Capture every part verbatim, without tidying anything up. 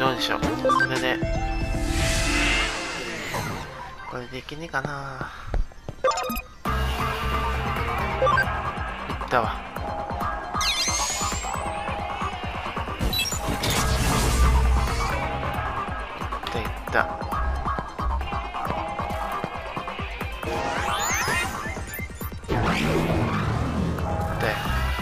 どうでしょう。これでこれでいけねえかな。いったわ。いったいった。で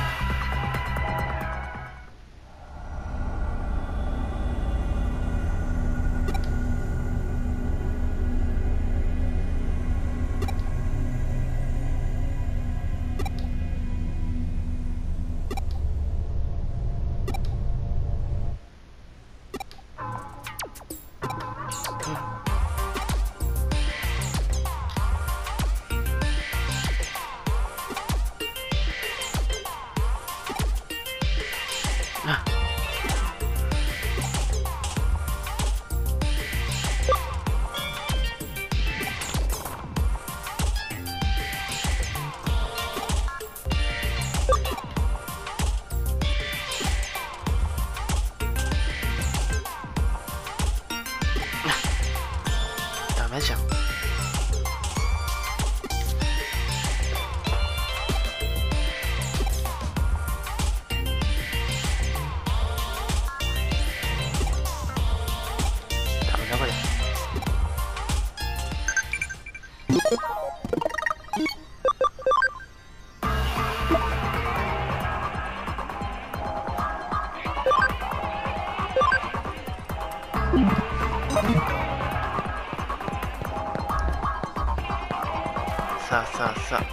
ダメじゃん。ダメだこれ。さあさあさあ。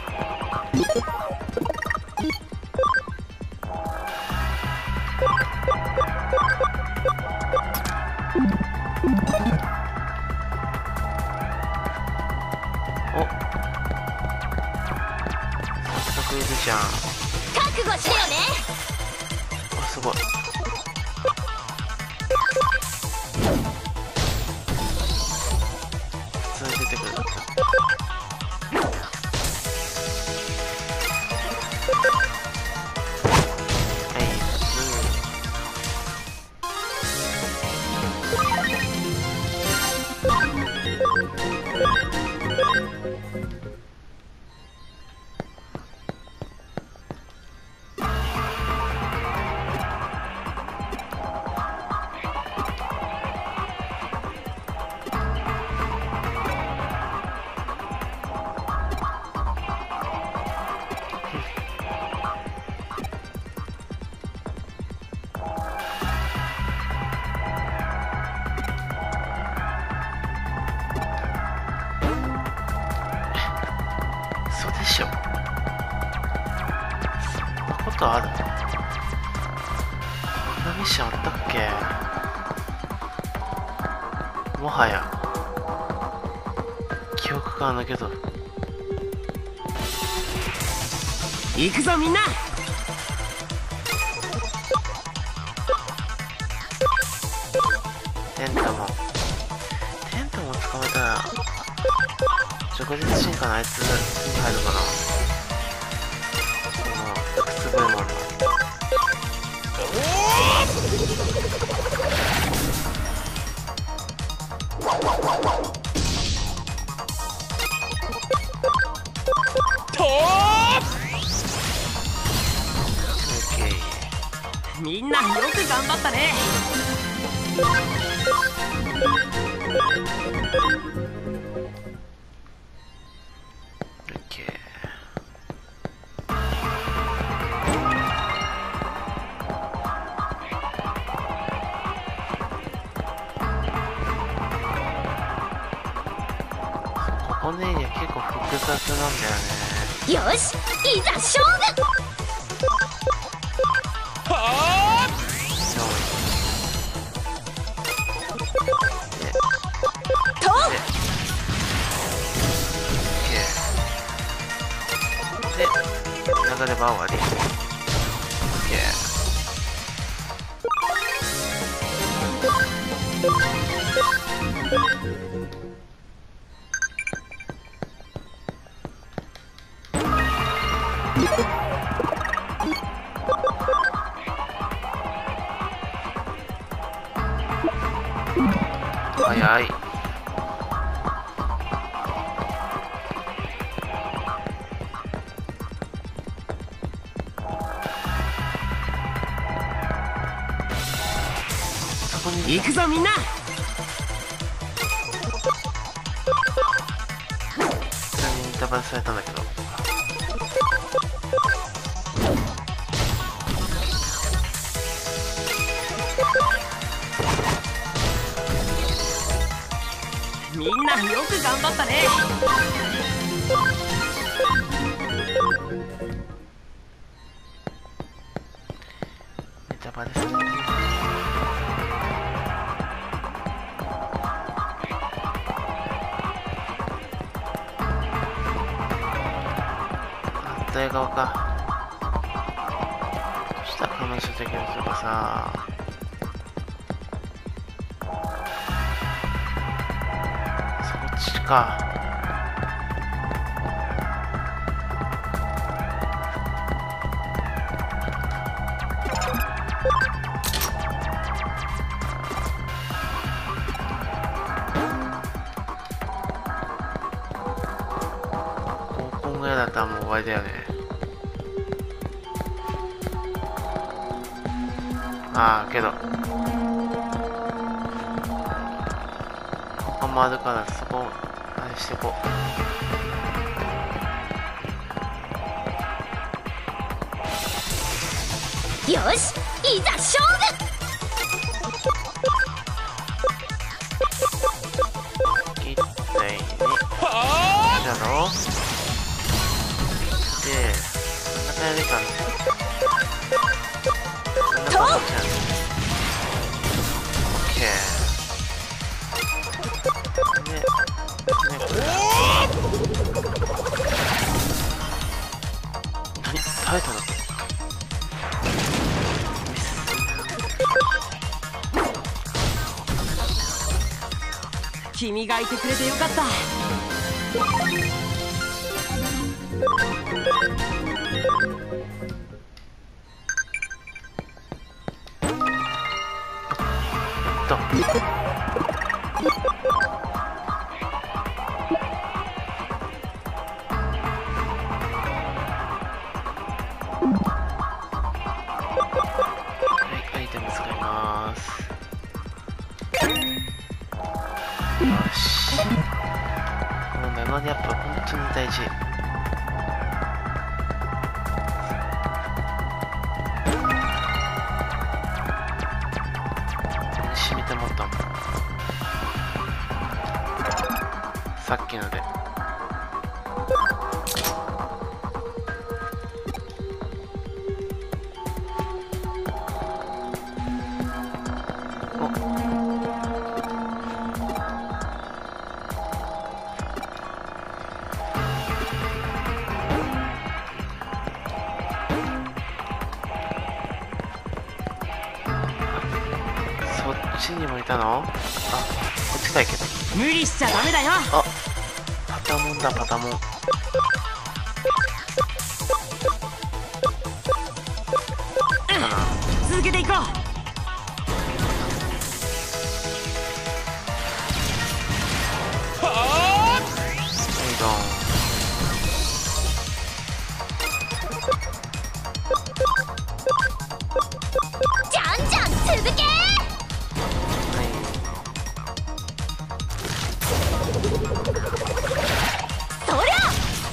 お、早速いるじゃん。 覚悟しようね。 お、すごい。普通に出てくる。嘘でしょ。そんなことある？こんなミッションあったっけ？もはや記憶が抜けとる。 行くぞみんな。 テントもテントも捕まえたら直接進化のあいつに入るかな。このエクスブーモンのとーみんなよく頑張ったね。 このエリア結構複雑なんだよね。 よし、いざ勝負。 はあ。 と。 で、流れば終わり。 早い。そこに行くぞみんな。 ちなみに板バレされたんだけど。 みんなよく頑張ったね。 ネタバレされている。反対側か。そしたら彼女できるとかさ。そっちか。高校ぐらいだったらもう終わりだよね。ああけど他もあるからそこあれしていこよしいざ勝負。 う。一体にじゃろで真ん中やるかね。真ん中はこっちなんだ。オッケー。で、ね、これ何耐えたの。 君がいてくれてよかった。 とはい、アイテム使います。よし、このメモリアップは本当に大事。染みてもったんだ。さっきのでそっちにもいたの？あ、こっちだけど。 無理しちゃダメだよ。 あ、パタモンだ、パタモン。 続けていこう。 はい、ドン。 じゃんじゃん続け。そりゃ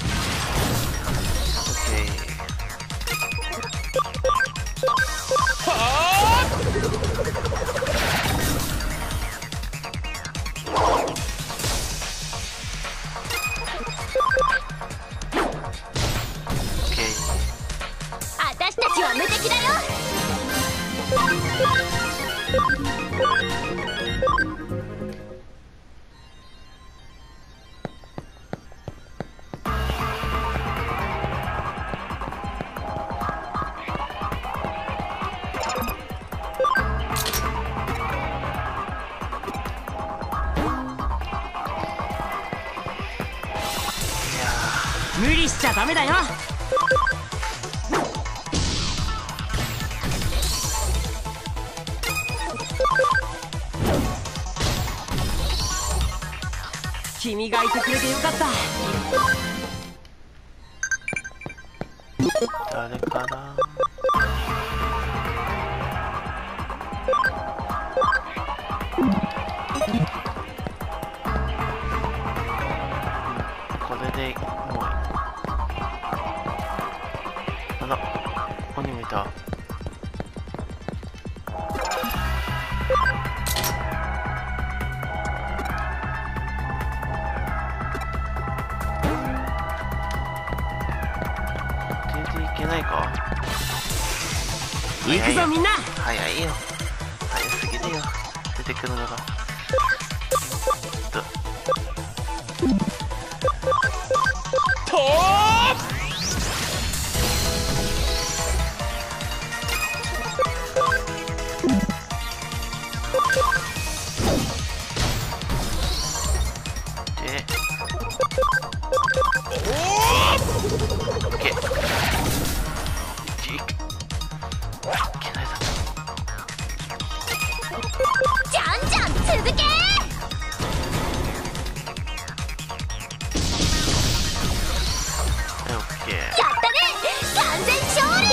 私たちは無敵だよ。 無理しちゃダメだよ。 君がいてくれてよかった。 誰かな。これでもうあら、ここにもいた。いけないか。 行くぞみんな。 早いよ、早すぎるよ、出てくるのが。ととでおー OK。 じゃんじゃん続け。 オッケー。 やったね、完全勝利。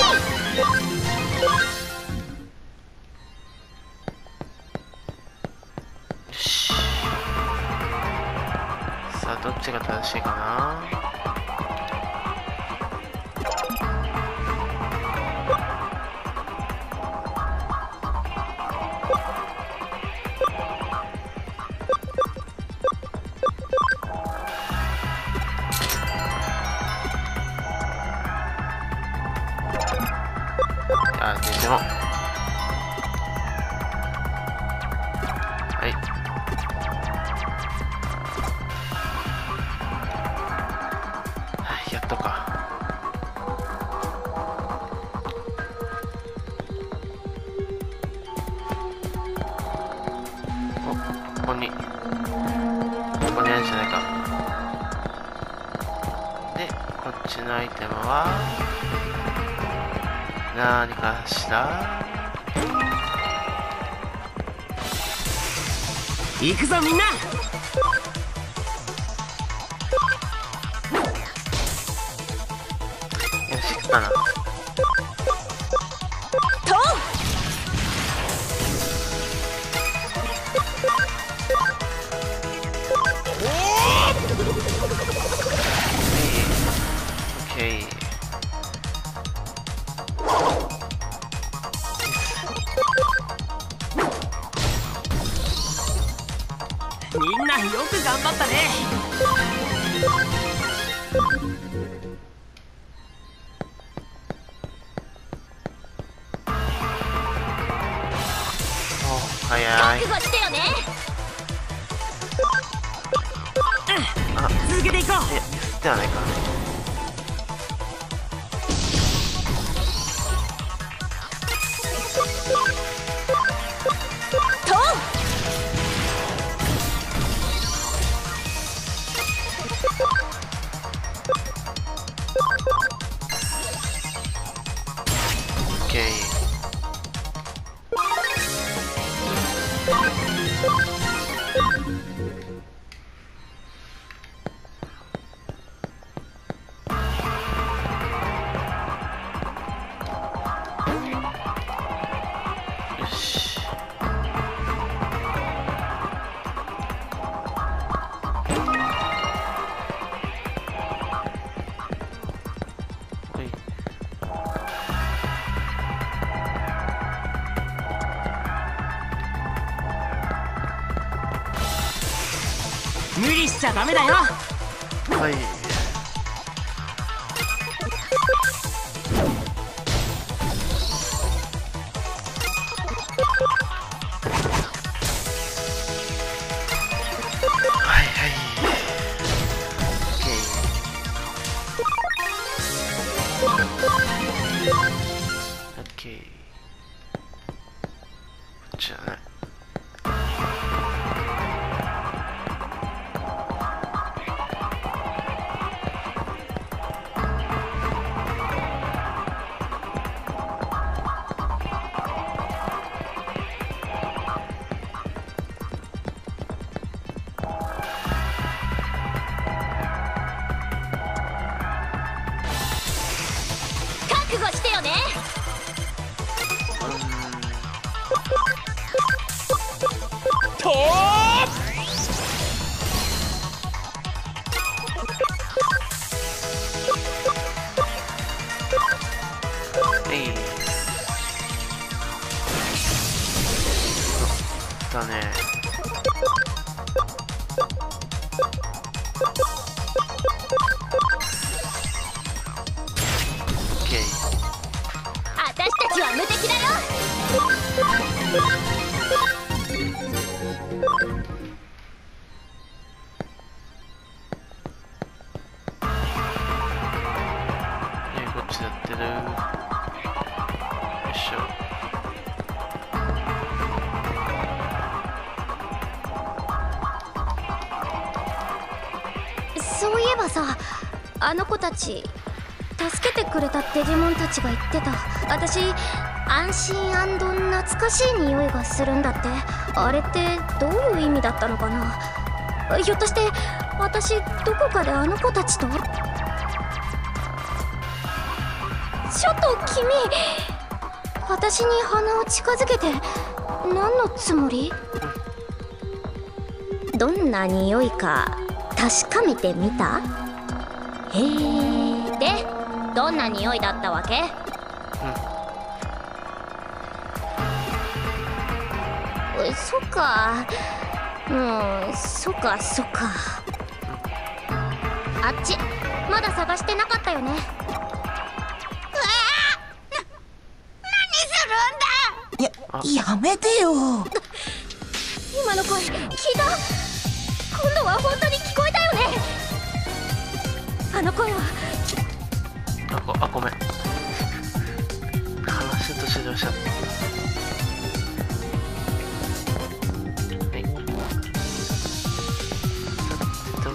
よし、さあどっちが正しいかな。あ、でもはいやっとか。お、ここにここにあるんじゃないか。で、こっちのアイテムは何かしら。 行くぞみんな。 よし、来たな。 とオッケー。 みんなよく頑張ったね。 お、早い。 覚悟してよね。 うん、続けていこう。 いや、ミスってはないか。 とオッケー。よし。ほい。 無理しちゃダメだよ。 はい。はいはい。オッケー。オッケー。こっちだね。 えいだね。オッケー。 私たちは無敵だよ。 えー、こっちやってる。よいしょ。 そういえばさ、あの子たち助けてくれたデジモンたちが言ってた。私安心懐かしい匂いがするんだって。あれってどういう意味だったのかな。ひょっとして私どこかであの子たちと。ちょっと君、私に鼻を近づけて何のつもり？どんな匂いか確かめてみた？へえ。で、どんな匂いだったわけ？うん、そっか。うん、そっかそっか。あっちまだ探してなかったよね。うわあ、な、何するんだ。 や、やめてよ。 今の声聞いた？今度は本当に聞こえたよね。あの声は。 あ、ご、あ、ごめん。話としてどうしちゃった。はい。さてと。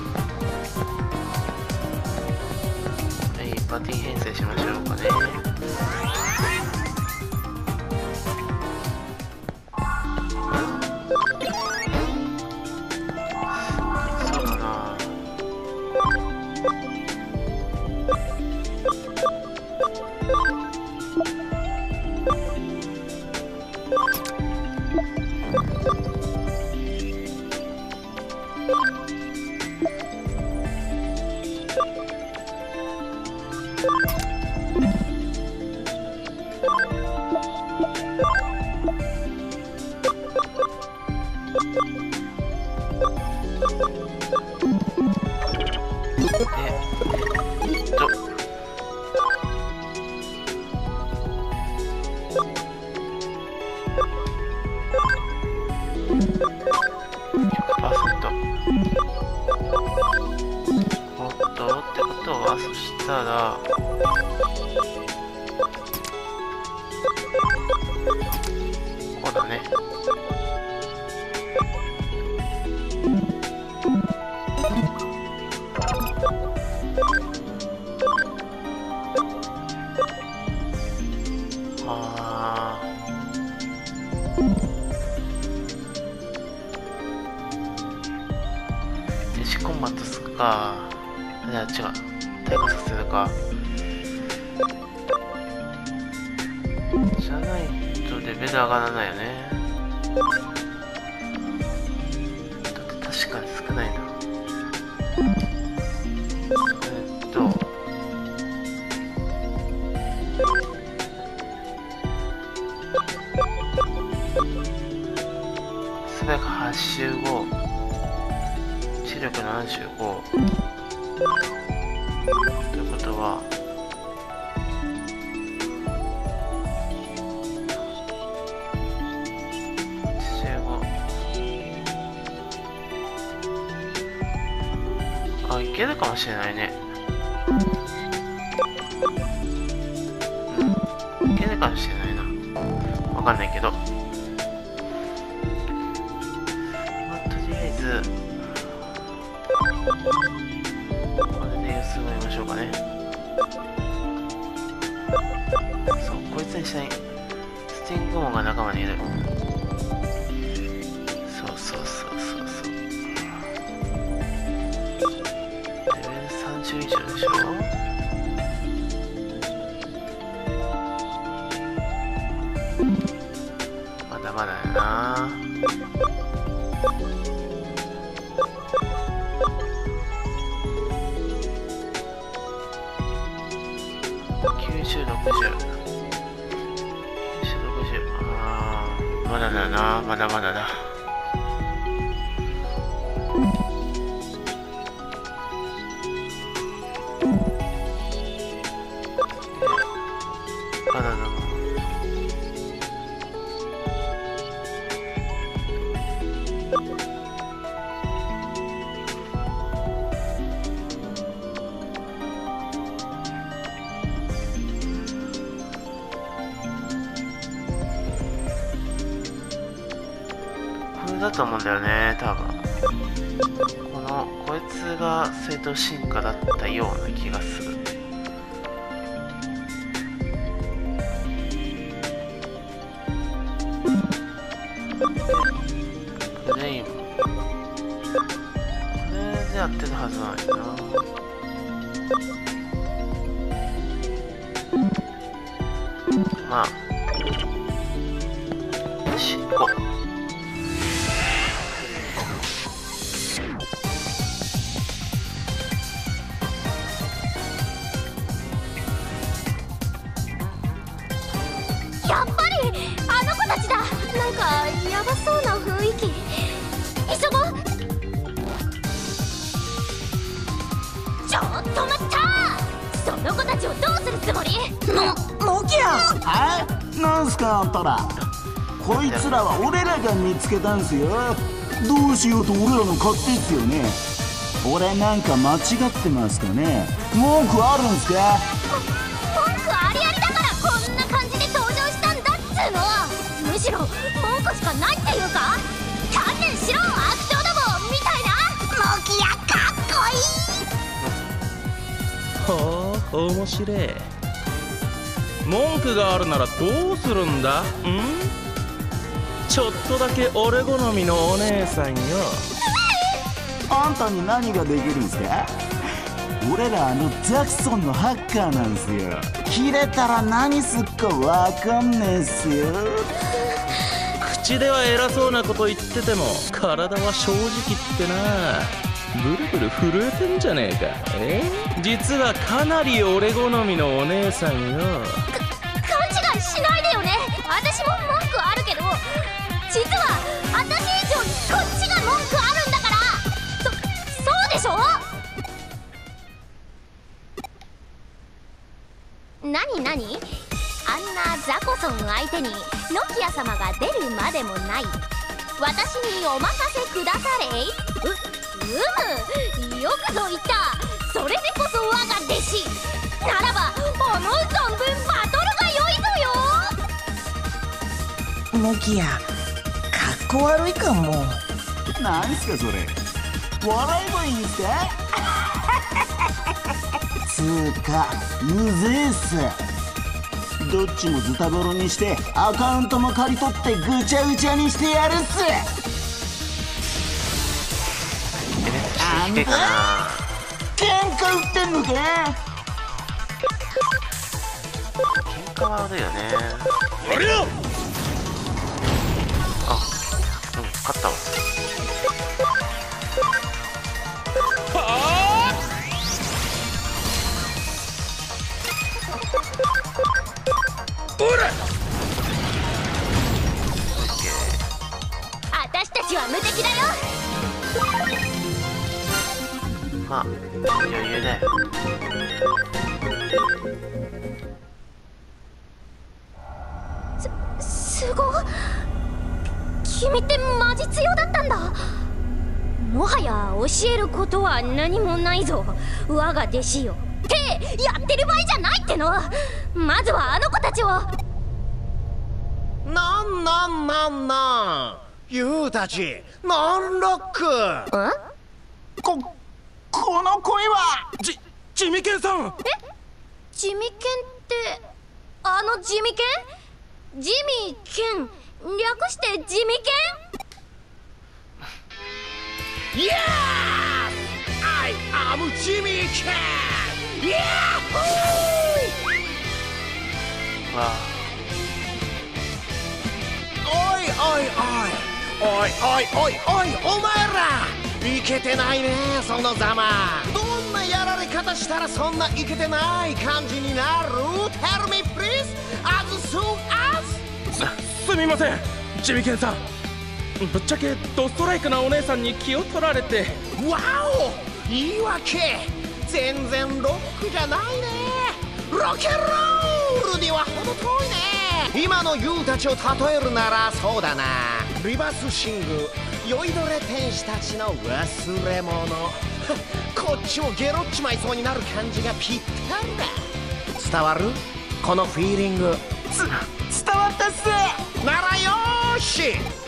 はい、パーティー編成しましょうかね。いけるかもしれないね。うん、いけるかもしれないな。わかんないけど。まあ、とりあえず、これで様子を見ましょうかね。そう、こいつに下に、スティングモンが仲間にいる。そうそうそうそうそう。さんじゅう以上でしょ。まだまだやな。 きゅうじゅう、ろくじゅう。きゅうじゅう、ろくじゅう。ああ、まだだな、まだまだだ。まだだな。これだと思うんだよね、多分。このこいつが正当進化だったような気がする。フレイム、これでやってたはずなんやな。まあしっこやっぱりあの子たちだ。なんかヤバそうな雰囲気。急ごう。ちょっと待った。その子たちをどうするつもり？ ノキア。あ、なんすかあんたら。こいつらは俺らが見つけたんすよ。どうしようと俺らの勝手っすよね。俺なんか間違ってますかね。文句あるんすか？ 文句ありありだからこんな感じで登場したんだっつうの。むしろ文句しかないっていうか。観念しろ悪党どもみたいな。ノキアかっこいい。 ほう、面白い。文句があるならどうするんだ？ん？ちょっとだけ俺好みのお姉さんよ。 あんたに何ができるんすか？俺らあのザクソンのハッカーなんすよ。切れたら何すっかわかんねえっすよ。 口では偉そうなこと言ってても体は正直ってな。ブルブル震えてんじゃねえか。え？実はかなり俺好みのお姉さんよ。 勘違いしないでよね。私も文句あるけど、実は私以上にこっちが文句あるんだから。そそうでしょ。なになに？あんなザコソン相手にノキア様が出るまでもない。私にお任せくだされ。う、うむ、よくぞ言った。それでこそ我が弟子ならば思う存分バトルが良いぞよ。 ノキア、かっこ悪いかも。 なんすかそれ。笑えばいいんすか？つーかうぜえっす。どっちもズタボロにしてアカウントも借り取ってぐちゃぐちゃにしてやるっす。あんた喧嘩売ってんのか？ 喧嘩はあるよね。 あれよ。 あ、うん、勝ったわ。 ほら。 私たちは無敵だよ。 まあ余裕だよ。 す、すごっ。君ってマジ強だったんだ。もはや教えることは何もないぞ、我が弟子よ。ってやってる場合じゃないっての。まずはあの子たちを。 なんなんなんなんユウたちノンロック。 ん？ ここの声はじジミケンさん。 え？ジミケンってあのジミケン？ジミーケン略してジミケン？ イエス I am ジミーケン。イヤッホー。 わあ、 おいおいおい、 おいおいおいおいお前らいけてないねそのざま。どんなやられ方したらそんないけてない感じになる？ Tell me please as soon as。 す, すみませんジミケンさん。ぶっちゃけドストライクなお姉さんに気を取られて。 わお言い訳。全然ロックじゃないね。ロケンロールには程遠いね。今のユウたちを例えるならそうだな。リバースシング酔いどれ天使たちの忘れ物こっちもゲロっちまいそうになる感じがぴったりだ。伝わる？このフィーリング。 つ伝わったっす。 ならよーし。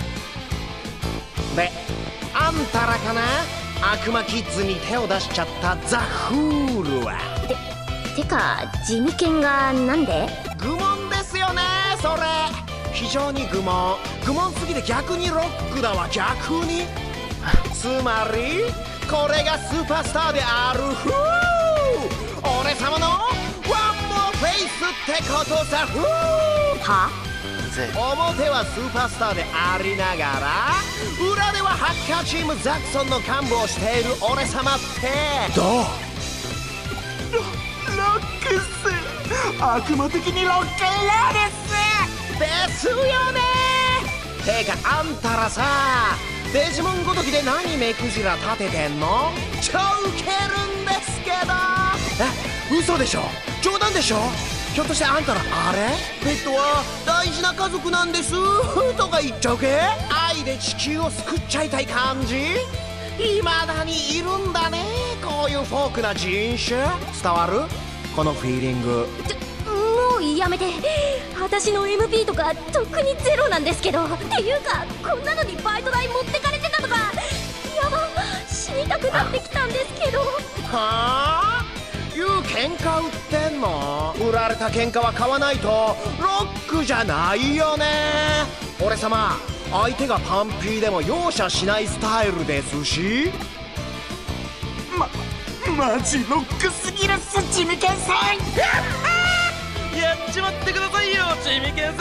であんたらかな、悪魔キッズに手を出しちゃったザ・フールは。 てか地味犬がなんで？ 愚問ですよねそれ。非常に愚問。愚問すぎて逆にロックだわ。逆につまりこれがスーパースターであるフー、俺様のワンモアフェイスってことさ。フーは？ 表はスーパースターでありながら裏ではハッカーチームザクソンの幹部をしている俺様ってどう？ ロロックっす。悪魔的にロッケンロールっす。 ですよね。てかあんたらさデジモンごときで何目くじら立ててんの？超ウケるんですけど。え嘘でしょ？冗談でしょ？ひょっとしてあんたらあれペットは大事な家族なんですとか言っちゃうけ？愛で地球を救っちゃいたい感じ？未だにいるんだねこういうフォークな人種。伝わる？このフィーリング。 もうやめて。私の エムピー とかとっくにゼロなんですけど。っていうかこんなのにバイト代持ってかれてたとかやば、死にたくなってきたんですけど。 はあ？いう喧嘩売ってんの？売られた喧嘩は買わないとロックじゃないよね。俺様相手がパンピーでも容赦しないスタイルですし。 まマジロックすぎるっすジミケンさん。 やっちまってくださいよジミケンさ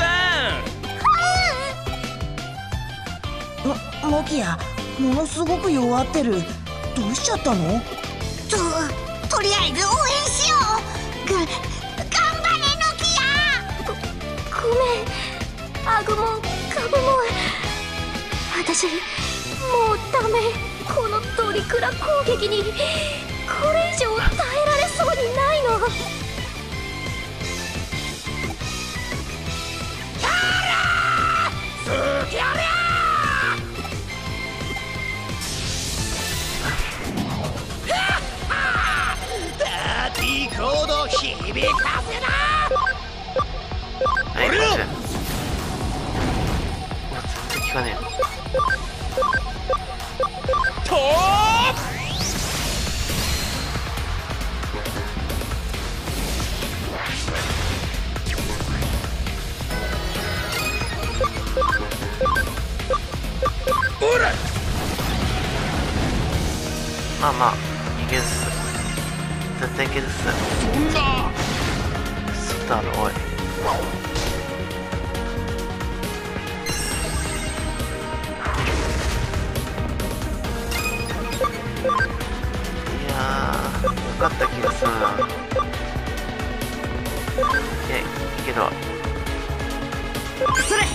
ん。モキヤものすごく弱ってる。どうしちゃったの？ ととりあえず応援しよう。が頑張れノキヤ。 ごごめんアグモンカブモン。私もうダメ。このドリクラ攻撃にこれ以上耐えられそうにないの。 すきゃりゃーダーティーコード響かせな。 はい、こっち。うわ、全然効かねえ。 とーおら。 まあまあいけるっす。絶対いけるっす。 そんなスタールおい。いやー分かった気がするな。えいけるわ。 それ。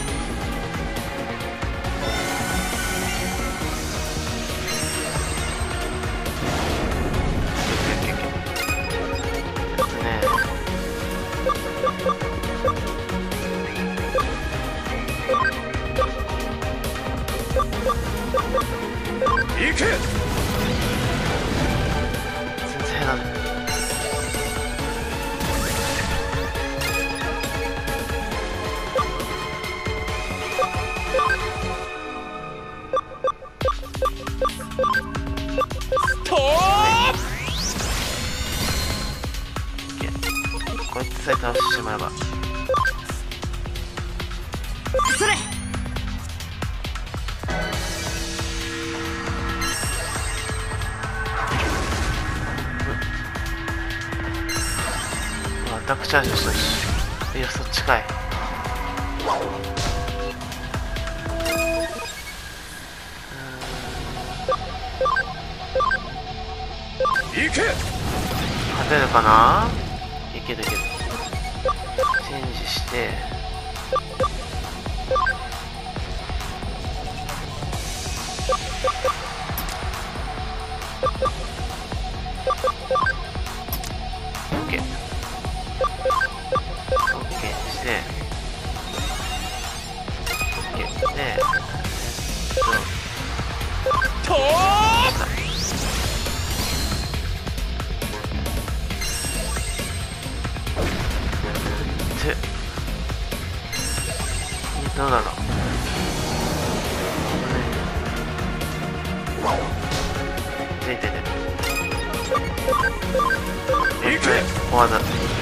行け。 全然ダメ。 とこいつさえ倒してしまえば。 それ。 アタックチャージしたし。いや、そっちかい。 行け。 勝てるかな。いけるいける。チェンジしてオッケーオッケーにしてオッケーでとどうだろう。出てる。えっと、フォワード。オ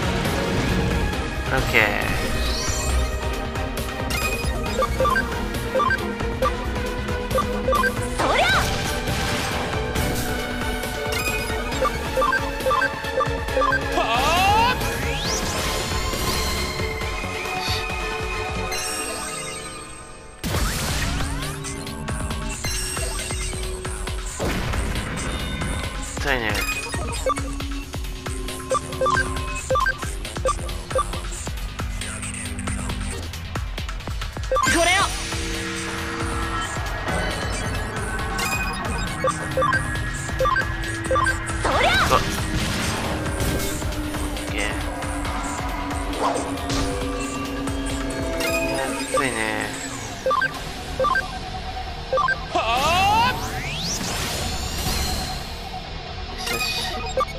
ッケー。 そりゃ痛いね。 これよ。 そりゃオッケー。いや、きついね。よし。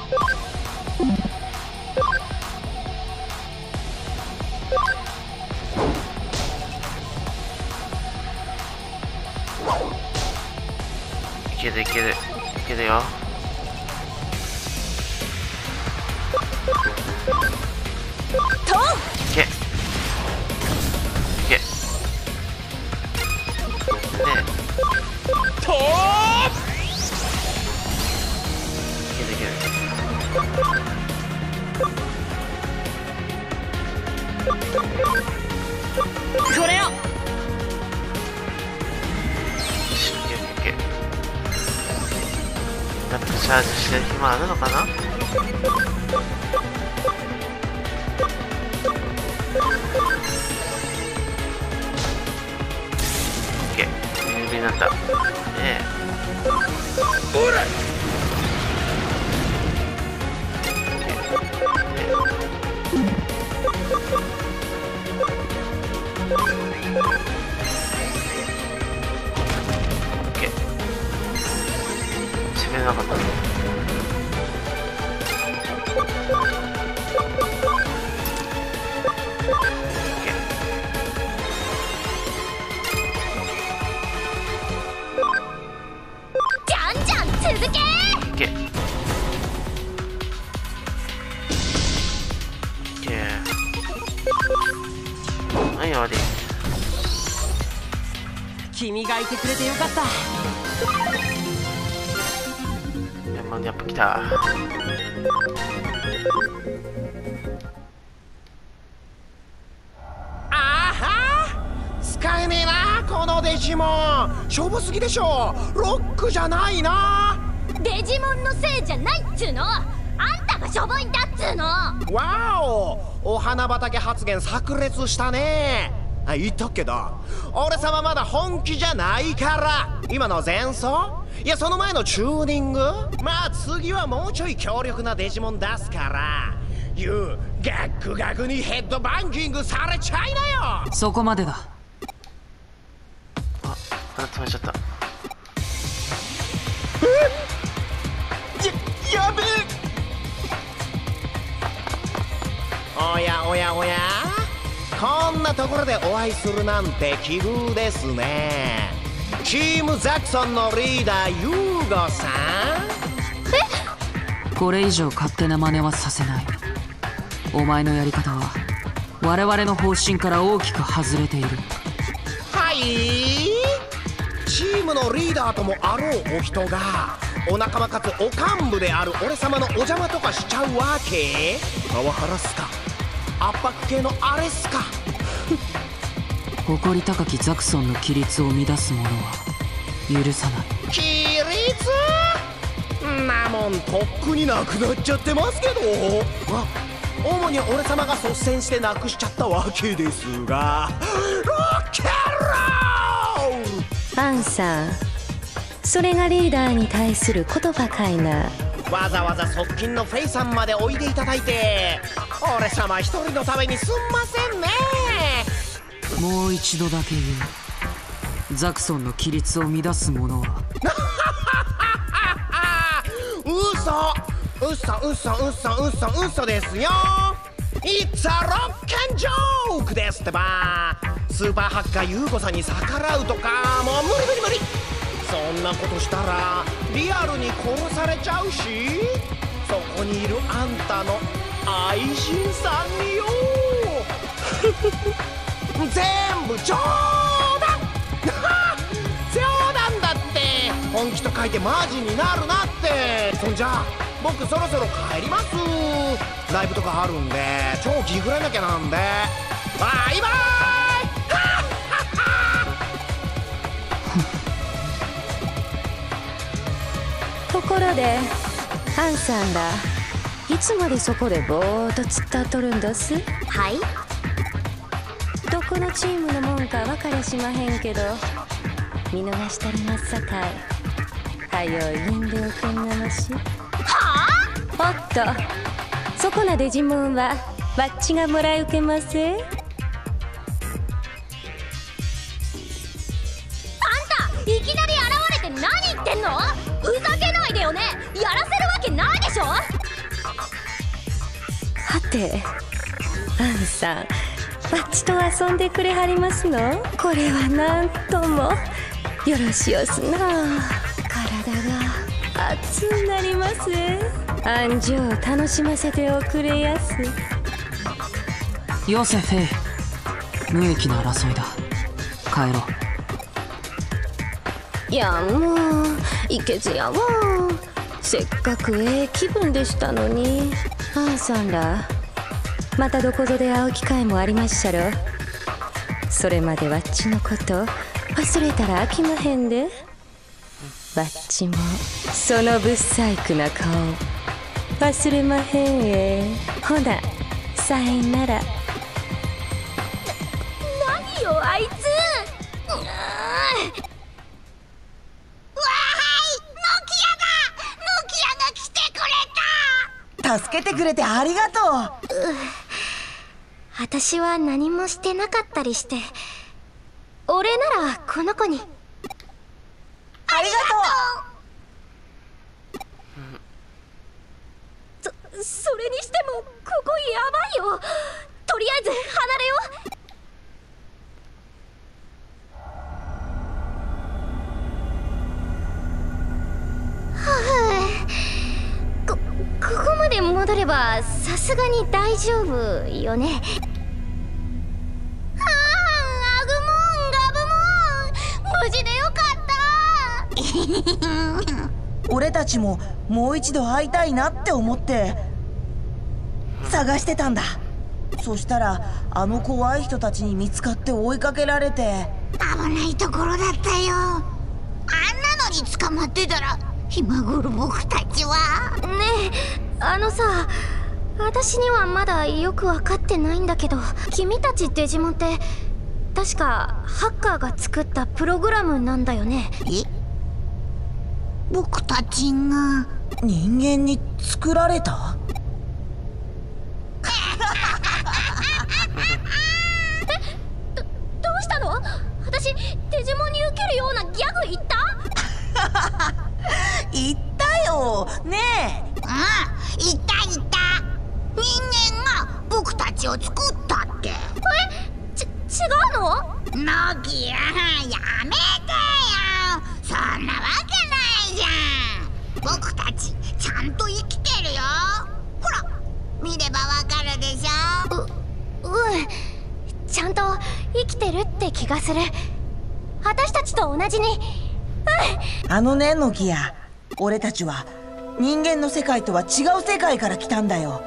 いけるいけるいけるよ。 トンいけいけでといけるいける。 これよ。 よし、オッケーオッケーオッケー。だってチャージしてる暇あるのかな。オッケー、指になった。でほら。 締めなかったの。 じゃんじゃん続けいけいけ。はい、終わり。 君がいてくれてよかった。 レモンやっぱ来た。 あは使えねえなこのデジモン。しょぼすぎでしょ。ロックじゃないな。 デジモンのせいじゃないっつーの。あんたがしょぼいんだっつーの。 わお、お花畑発言炸裂したね。あ、言っとくけど俺様まだ本気じゃないから。今の前奏、いやその前のチューニング、まあ次はもうちょい強力なデジモン出すから、ユーガックガクにヘッドバンキングされちゃいなよ。 そこまでだ。 あ、あ、止めちゃった。 や、やべえ。おやおやおや、こんなところでお会いするなんて奇遇ですね。チームザクソンのリーダーユーゴさん。 これ以上勝手な真似はさせない。お前のやり方は我々の方針から大きく外れている。 はい、チームのリーダーともあろうお人がお仲間かつお幹部である俺様のお邪魔とかしちゃうわけ。パワハラっすか、圧迫系のあれっすか。 誇り高きザクソンの規律を乱す者は許さない。 規律んなもんとっくになくなっちゃってますけど。あ、主に俺様が率先してなくしちゃったわけですが、ロッケンロール。 アンさん、それがリーダーに対する言葉かいな。 わざわざ側近のフェイさんまでおいでいただいて、俺様一人のためにすんませんね。 もう一度だけ言う。ザクソンの規律を乱す者は嘘嘘嘘嘘嘘嘘ですよ。It's a rock and joke ですってば。スーパーハッカーユーゴさんに逆らうとか、もう無理無理無理。そんなことしたらリアルに殺されちゃうし、そこにいるあんたの愛人さんによ全部冗談冗談だって。本気と書いてマジになるなって。そんじゃ僕そろそろ帰ります。ライブとかあるんで超ギフらなきゃなんで、バイバイ。 ところでハンさんらいつまでそこでぼーっと突っ立っとるんどす？ はい。 どこのチームのもんか分かりゃしまへんけど、見逃したりますさかい。はよい言んでおくんなまし。 はあ？おっと、そこなデジモンはバッジがもらい受けません？ あんたいきなり現れて何言ってんの？ふざけないでよね。やらせるわけないでしょ。 はて、アンさん、バッジと遊んでくれはりますの？これはなんともよろしおすな。体が熱うなります。安城を楽しませておくれやす。 よせフェイ、無益な争いだ。帰ろう。 いやもういけずやわ。せっかくええ気分でしたのに。アンさんらまたどこぞで会う機会もありまっしゃろ。それまでわっちのこと忘れたらあきまへんで。わっちもそのぶっ細工な顔忘れまへんえ。ほなさいなら。 何よあいつ。 助けてくれてありがとう。 私は何もしてなかったりして。俺ならこの子に。 ありがとう。そ、それにしてもここやばいよ。とりあえず離れよう。こ、ここまで戻ればさすがに大丈夫よね。はあ、アグモンガブモン、無事でよかった。 俺たちももう一度会いたいなって思って探してたんだ。そしたらあの怖い人たちに見つかって追いかけられて。 危ないところだったよ。あんなのに捕まってたら今頃僕たちは。 ねえ、あのさ、私にはまだよく分かってないんだけど、君たちデジモンって確かハッカーが作ったプログラムなんだよね。 え？僕たちが人間に作られた？ え？ど、どうしたの？私デジモンに受けるようなギャグ言った？ 言ったよねえ。 うん、言った言った。人間が僕たちを作ったって。え？ ち、違うの？ ノキア、やめてよ。そんなわけないじゃん。僕たちちゃんと生きてるよ。ほら見ればわかるでしょ。 う、うんちゃんと生きてるって気がする。私たちと同じに。うん。 あのねノキア、俺たちは人間の世界とは違う世界から来たんだよ。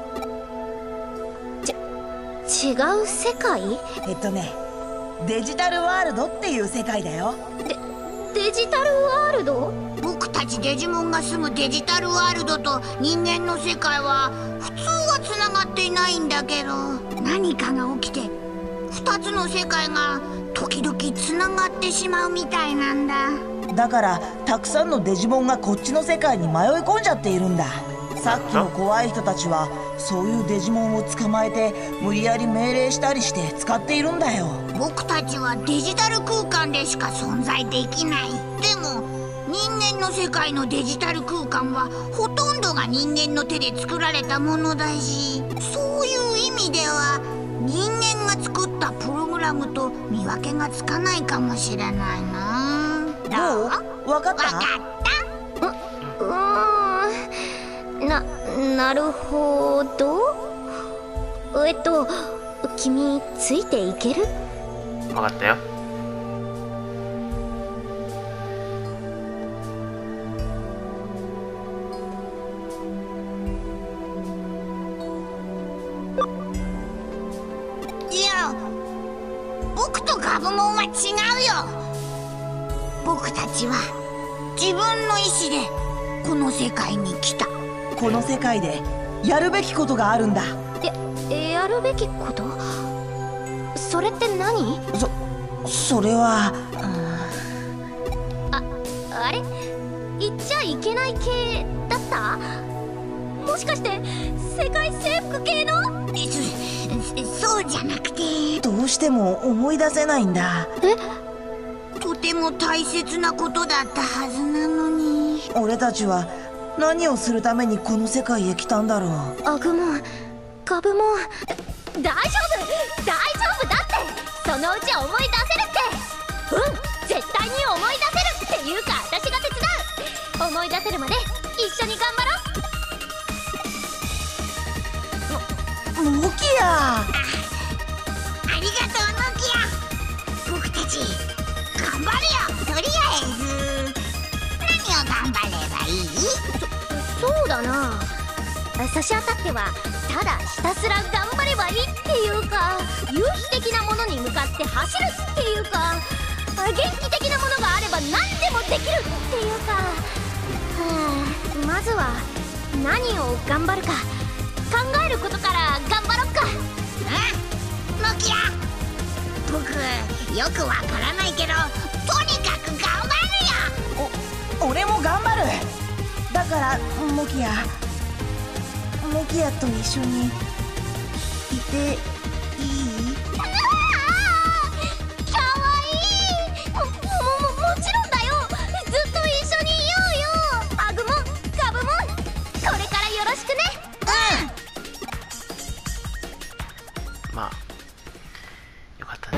ち、違う世界？ えっとねデジタルワールドっていう世界だよ。 で、デジタルワールド？ う僕たちデジモンが住むデジタルワールドと人間の世界は普通はつながっていないんだけど、何かが起きてふたつの世界が時々つながってしまうみたいなんだ。 だからたくさんのデジモンがこっちの世界に迷い込んじゃっているんだ。さっきの怖い人たちはそういうデジモンを捕まえて無理やり命令したりして使っているんだよ。 僕たちはデジタル空間でしか存在できない。でも人間の世界のデジタル空間はほとんどが人間の手で作られたものだし、そういう意味では人間が作ったプログラムと見分けがつかないかもしれないな。 どう？わかった？ わかった。 うーん、な、なるほど。えっと君ついていける？ 分かったよ。 いや、僕とガブモンは違うよ。僕たちは自分の意志でこの世界に来た。 この世界でやるべきことがあるんだ。 や、やるべきこと？それって何？ そ、それは、 あ、あれ？言っちゃいけない系だった？もしかして世界征服系の？ そ、そうじゃなくて、 どうしても思い出せないんだ。 え？ とても大切なことだったはずなのに。 俺たちは何をするためにこの世界へ来たんだろう。 アグモン、ガブモン、大丈夫大丈夫だって。そのうち思い出せるって。うん、絶対に思い出せるっていうか私が手伝う。思い出せるまで一緒に頑張ろう。 モキヤ、 ありがとうノキヤ。僕たち頑張るよ。とりあえず何を頑張ればいい？ そ、そうだな。差し当たってはただひたすら頑張ればいいっていうか、有機的なものに向かって走るっていうか、元気的なものがあれば何でもできるっていうか、はあ、まずは何を頑張るか考えることから頑張ろっか。 うん、ノキヤ。僕よくわからないけどとにかく頑張るよ。 お、俺も頑張る。だからモキヤ、モキヤと一緒にいていい？ うわー、かわいい。も、も、も、もちろんだよ。ずっと一緒にいようよ。アグモン、ガブモン、これからよろしくね。 まあよかったね。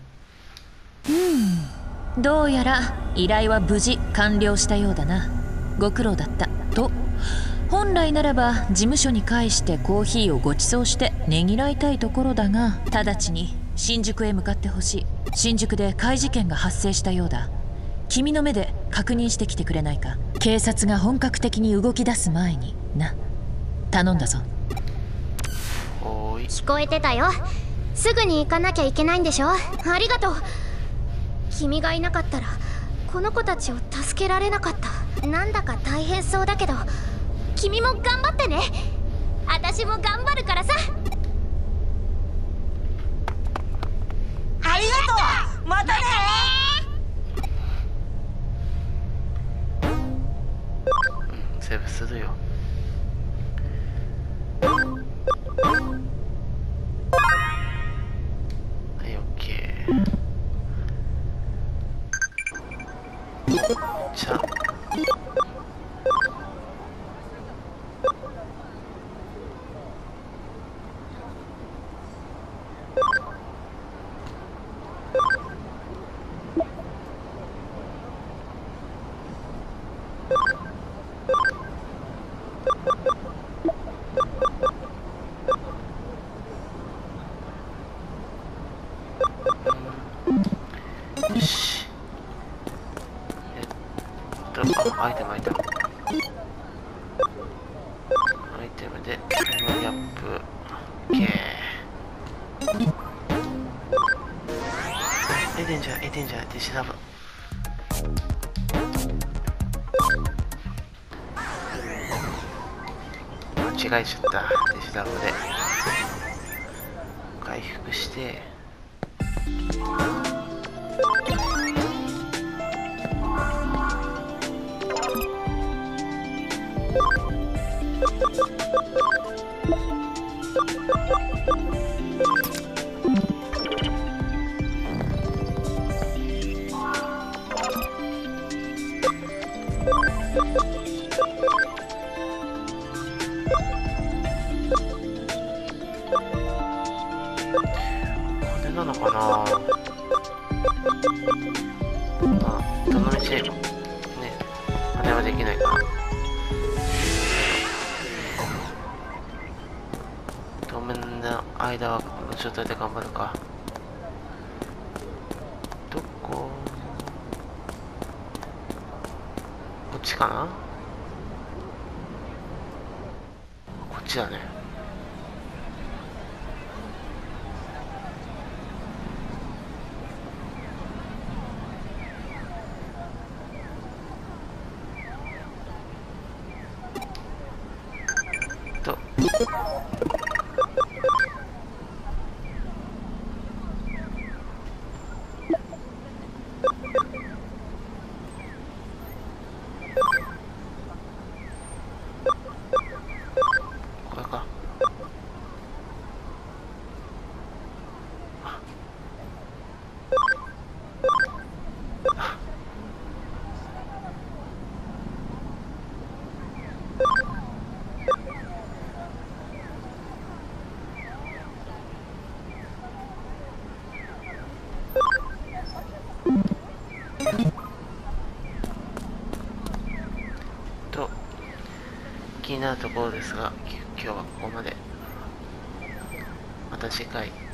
うん、どうやら依頼は無事完了したようだな。ご苦労だったと。本来ならば事務所に返してコーヒーをご馳走してねぎらいたいところだが、直ちに新宿へ向かってほしい。新宿で怪事件が発生したようだ。君の目で確認してきてくれないか。警察が本格的に動き出す前にな。頼んだぞ。 おーい。 聞こえてたよ。すぐに行かなきゃいけないんでしょ。ありがとう。君がいなかったらこの子たちを助けられなかった。なんだか大変そうだけど君も頑張ってね。私も頑張るからさ。 ありがとう。またね。 うん、セーブするよ。はい、オッケー。じゃあよし。えっと、アイテムアイテムアイテムでメモリアップ。オッケー。エデンじゃないエデンじゃないデジラブ。 違えちゃった。デジタルで回復してなのかな。まあどの道ねあれはできないから当面の間はこの状態で頑張るか。どここっちかな。こっちだね。とこれか。と気になるところですが、今日はここまで。また次回。